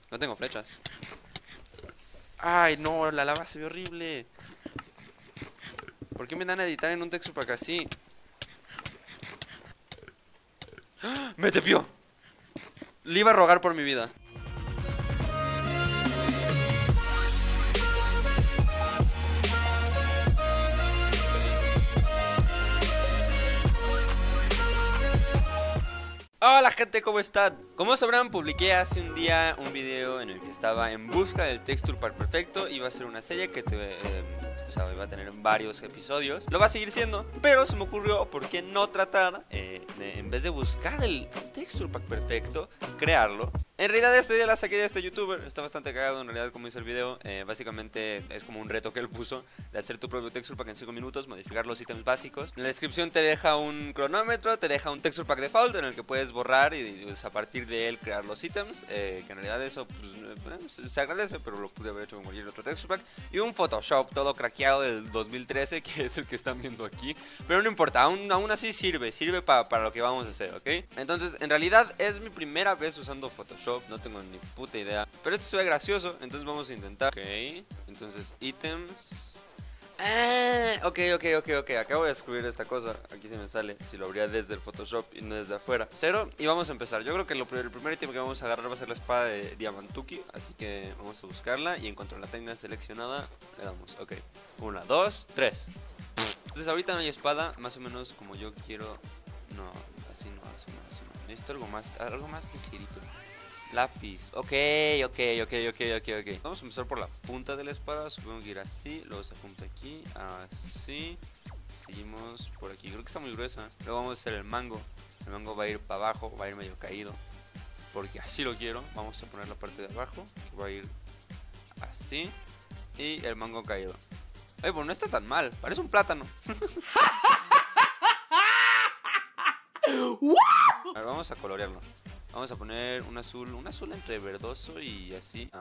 No tengo flechas. Ay, no, la lava se ve horrible. ¿Por qué me dan a editar en un texture pack así? ¡Ah! ¡Me tepió! Le iba a rogar por mi vida. Hola gente, ¿cómo están? Como sabrán, publiqué hace un día un video en el que estaba en busca del texture pack perfecto. Iba a ser una serie que iba a tener varios episodios. Lo va a seguir siendo, pero se me ocurrió por qué no tratar en vez de buscar el texture pack perfecto, crearlo. En realidad este día la saqué de este youtuber. Está bastante cagado en realidad como hizo el video. Básicamente es como un reto que él puso de hacer tu propio texture pack en 5 minutos, modificar los ítems básicos. En la descripción te deja un cronómetro, te deja un texture pack default en el que puedes borrar y pues, a partir de él crear los ítems. Que en realidad eso pues, se agradece, pero lo pude haber hecho con cualquier otro texture pack. Y un Photoshop todo craqueado del 2013, que es el que están viendo aquí. Pero no importa, aún así sirve para lo que vamos a hacer, ¿ok? Entonces en realidad es mi primera vez usando Photoshop. No tengo ni puta idea, pero esto se ve gracioso, entonces vamos a intentar. Ok, entonces ítems. Ok, acabo de descubrir esta cosa. Aquí se me sale, si lo abría desde el Photoshop y no desde afuera. 0, y vamos a empezar. Yo creo que el primer ítem que vamos a agarrar va a ser la espada de Diamantuki. Así que vamos a buscarla y en cuanto la tenga seleccionada, le damos. Ok, 1, 2, 3. Entonces ahorita no hay espada, más o menos como yo quiero. No, así no. Necesito algo más ligerito. Lápiz, ok. Vamos a empezar por la punta de la espada. Supongo que ir así, luego se apunta aquí, así. Seguimos por aquí, creo que está muy gruesa. Luego vamos a hacer el mango. El mango va a ir para abajo, va a ir medio caído, porque así lo quiero. Vamos a poner la parte de abajo, que va a ir así. Y el mango caído. Oye, pues no está tan mal, parece un plátano. A ver, vamos a colorearlo. Vamos a poner un azul entre verdoso y así.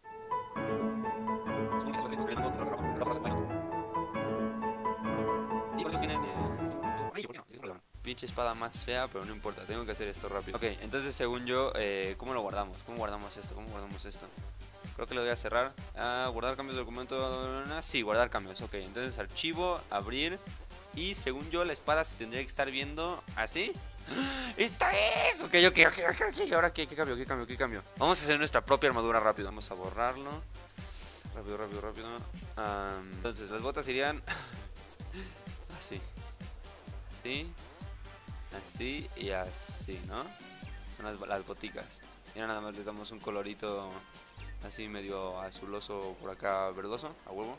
Pinche espada más fea, pero no importa, tengo que hacer esto rápido. Ok, entonces según yo, ¿cómo lo guardamos? ¿Cómo guardamos esto? Creo que lo voy a cerrar. Guardar cambios de documento. Sí, guardar cambios. Ok, entonces archivo, abrir. Y según yo la espada se tendría que estar viendo así. ¡Esta es! Ok. ¿Ahora qué cambio? Vamos a hacer nuestra propia armadura rápido. Vamos a borrarlo. Rápido. Entonces las botas irían así. Así y así, ¿no? Son las boticas. Y ahora nada más les damos un colorito así medio azuloso por acá, verdoso, a huevo.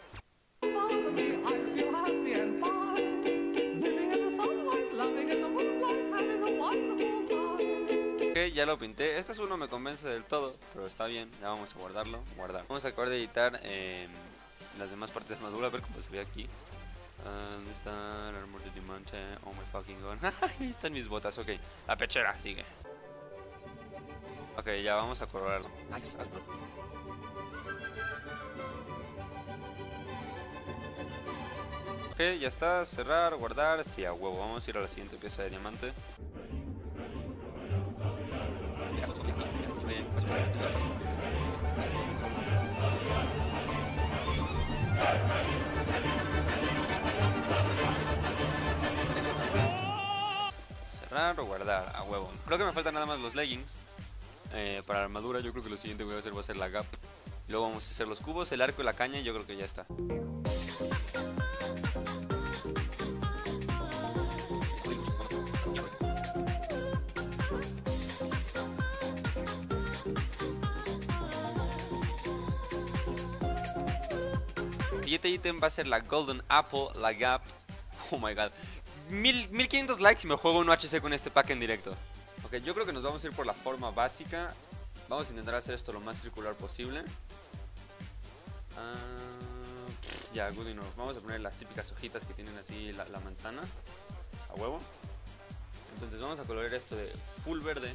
Ok, ya lo pinté. Este azul no me convence del todo, pero está bien. Ya vamos a guardarlo. Vamos a acabar de editar las demás partes de armadura, a ver cómo se ve aquí. ¿Dónde está el armor de diamante? Oh my fucking god. Ahí están mis botas, ok. La pechera, sigue. Ok, ya vamos a colorarlo. Ok, ya está, cerrar, guardar, sí, a huevo. Vamos a ir a la siguiente pieza de diamante. Cerrar o guardar, a huevo. Creo que me faltan nada más los leggings. Para la armadura yo creo que lo siguiente que voy a hacer va a ser la gap. Luego vamos a hacer los cubos, el arco y la caña y yo creo que ya está. El siguiente ítem va a ser la Golden Apple, la Gap. Oh my god. 1500 likes y me juego un HC con este pack en directo. Ok, yo creo que nos vamos a ir por la forma básica. Vamos a intentar hacer esto lo más circular posible. Ya, good enough. Vamos a poner las típicas hojitas que tienen así la manzana. A huevo. Entonces vamos a colorear esto de full verde.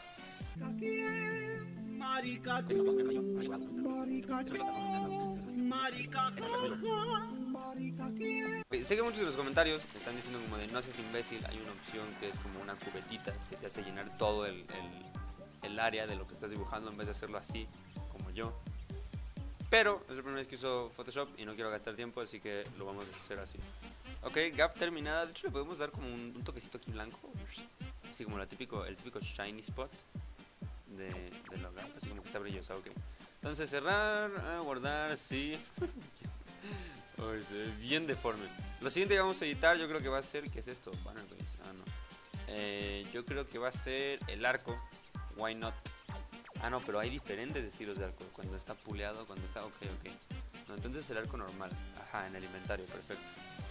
Sé que muchos de los comentarios me están diciendo como de no seas imbécil. Hay una opción que es como una cubetita que te hace llenar todo el área de lo que estás dibujando en vez de hacerlo así, como yo. Pero es la primera vez que uso Photoshop y no quiero gastar tiempo, así que lo vamos a hacer así. Ok, gap terminada. De hecho le podemos dar como un toquecito aquí blanco, así como el típico shiny spot de la gap, así como que está brillosa. Ok, entonces cerrar, guardar, sí. Oh, se ve bien deforme. Lo siguiente que vamos a editar yo creo que va a ser, ¿qué es esto? Banner base, no. Yo creo que va a ser el arco. Why not? Ah, no, pero hay diferentes estilos de arco. Cuando está puleado, cuando está... Ok. No, entonces el arco normal. Ajá, en el inventario, perfecto.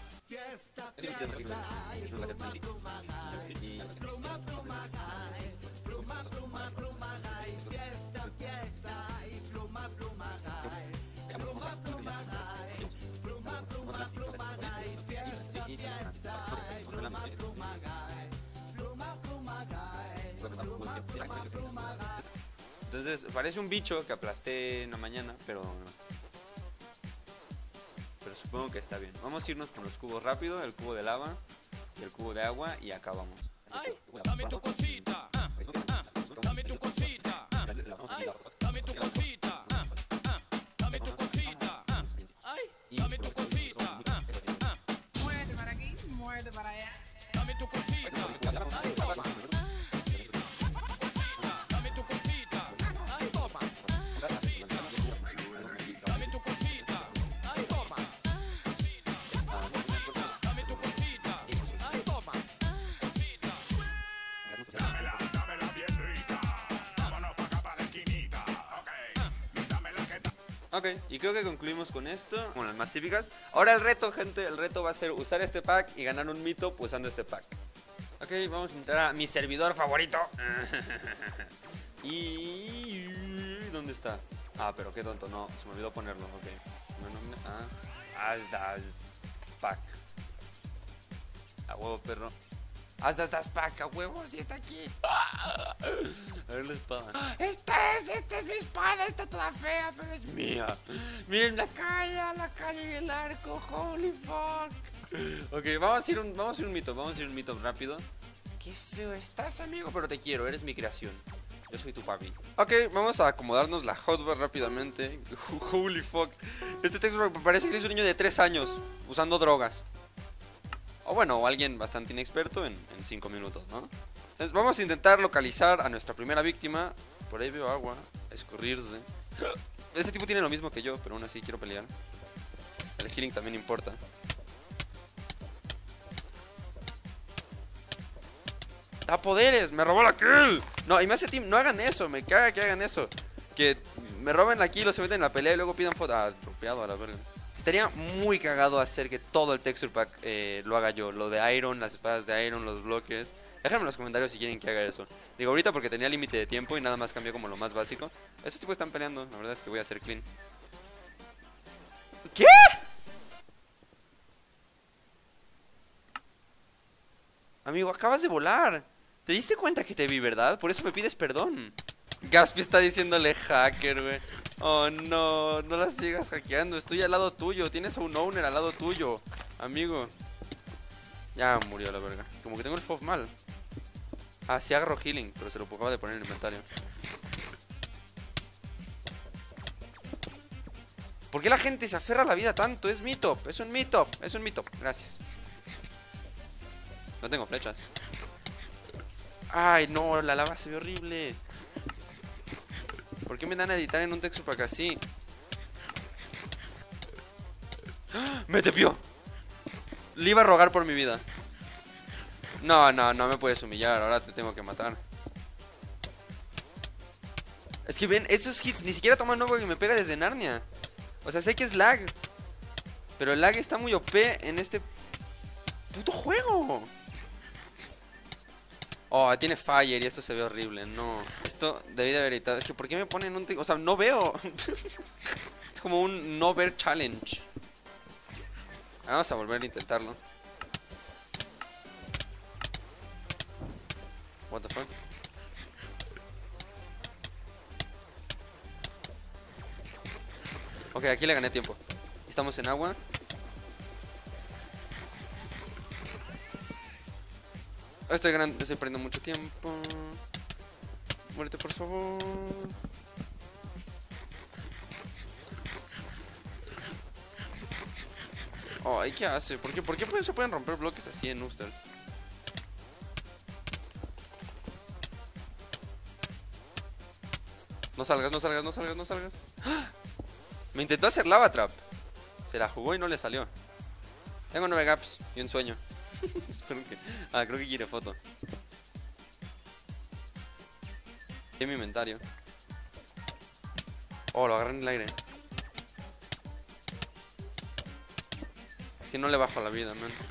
Entonces parece un bicho que aplasté en la mañana, pero supongo que está bien. Vamos a irnos con los cubos rápido, el cubo de lava y el cubo de agua, y acabamos. Ay, dame tu cosita, dame tu cosita, ay, dame tu cosita, dame tu cosita, ay, dame tu cosita, Muévete para aquí, muévete para allá. dame tu cosita, ay, toma, dame tu cosita, ay, toma, dame tu cosita, ay, toma, dame tu cosita, ay, toma, Dámela bien rica. Vámonos para acá, para la esquinita. Ok. Dámela que Ok, y creo que concluimos con esto, con las más típicas. Ahora el reto, gente, el reto va a ser usar este pack y ganar un mito usando este pack. Ok, vamos a entrar a mi servidor favorito. Y... ¿dónde está? Ah, pero qué tonto, no, se me olvidó ponerlo, ok. Asdas pack. A huevo, perro. Asdas pack, a huevo, si está aquí. A ver la espada. Esta es mi espada, está toda fea, pero es mía. Miren la calle y el arco, holy fuck. Ok, vamos a ir un mito rápido. Qué feo estás, amigo, pero te quiero, eres mi creación. Yo soy tu papi. Ok, vamos a acomodarnos la hotbar rápidamente. Holy fuck. Este texto parece que es un niño de 3 años usando drogas. O bueno, alguien bastante inexperto en 5 minutos, ¿no? Entonces vamos a intentar localizar a nuestra primera víctima. Por ahí veo agua escurrirse. Este tipo tiene lo mismo que yo, pero aún así quiero pelear. El healing también importa. ¡Da poderes! ¡Me robó la kill! No, y me hace team. No hagan eso, me caga que hagan eso. Que me roben la kill o se meten en la pelea y luego pidan foto. Ah, tropeado a la verga. Estaría muy cagado hacer que todo el texture pack lo haga yo. Lo de Iron, las espadas de Iron, los bloques. Déjenme en los comentarios si quieren que haga eso. Digo ahorita porque tenía límite de tiempo y nada más cambió como lo más básico. Estos tipos están peleando, la verdad es que voy a hacer clean. ¿Qué? Amigo, acabas de volar. ¿Te diste cuenta que te vi, verdad? Por eso me pides perdón. Gaspi está diciéndole hacker, güey. Oh, no, no la sigas hackeando. Estoy al lado tuyo. Tienes a un owner al lado tuyo, amigo. Ya murió la verga. Como que tengo el FOV mal. Ah, sí agarro healing, pero se lo acabo de poner en el inventario. ¿Por qué la gente se aferra a la vida tanto? Es mito, es un mito, es un mito. Gracias. No tengo flechas. Ay, no, la lava se ve horrible. ¿Por qué me dan a editar en un texture pack así? ¡Ah! ¡Me tepió! Le iba a rogar por mi vida. No, no, no me puedes humillar. Ahora te tengo que matar. Es que ven, esos hits ni siquiera toman nuevo y me pega desde Narnia. O sea, sé que es lag, pero el lag está muy OP en este puto juego. Oh, tiene fire y esto se ve horrible. No, esto debí de haber editado. Es que ¿por qué me ponen un... O sea, no veo. Es como un no ver challenge. Vamos a volver a intentarlo. What the fuck. Ok, aquí le gané tiempo. Estamos en agua. Estoy perdiendo mucho tiempo. Muérete, por favor. Ay, ¿qué hace? ¿Por qué se pueden romper bloques así en Noobsters? No salgas, no salgas, no salgas, no salgas. ¡Ah! Me intentó hacer lava trap. Se la jugó y no le salió. Tengo 9 gaps y un sueño. Espero que... Ah, creo que quiere foto. En mi inventario. Oh, lo agarré en el aire. Es que no le bajo la vida, man.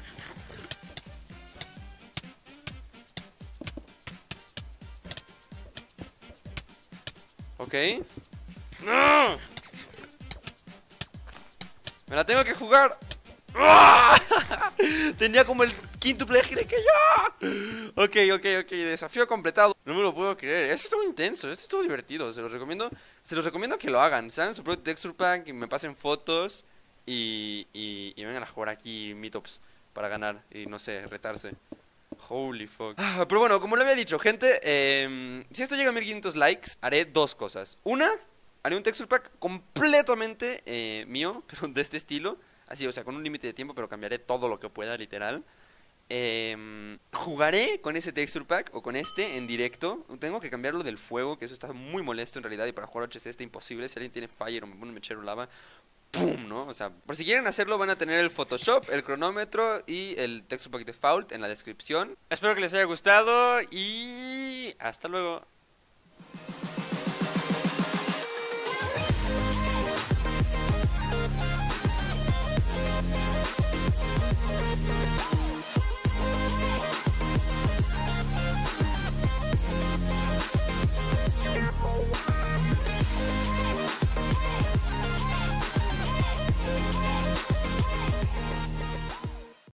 Ok. ¡No! Me la tengo que jugar. ¡Ah! Tenía como el quíntuple de que yo. Ok, desafío completado. No me lo puedo creer. Esto estuvo intenso, esto estuvo divertido. Se los recomiendo que lo hagan. Sean su propio texture pack y me pasen fotos y vengan a jugar aquí meetups para ganar y no sé, retarse. Holy fuck. Pero bueno, como lo había dicho, gente, si esto llega a 1500 likes, haré dos cosas. Una, haré un texture pack completamente mío, pero de este estilo. Así, o sea, con un límite de tiempo, pero cambiaré todo lo que pueda, literal. Jugaré con ese texture pack o con este en directo. Tengo que cambiarlo del fuego, que eso está muy molesto en realidad. Y para jugar HC está imposible. Si alguien tiene fire o me pone un mechero lava, ¡pum! ¿No? O sea, por si quieren hacerlo, van a tener el Photoshop, el cronómetro y el texture pack default en la descripción. Espero que les haya gustado y hasta luego.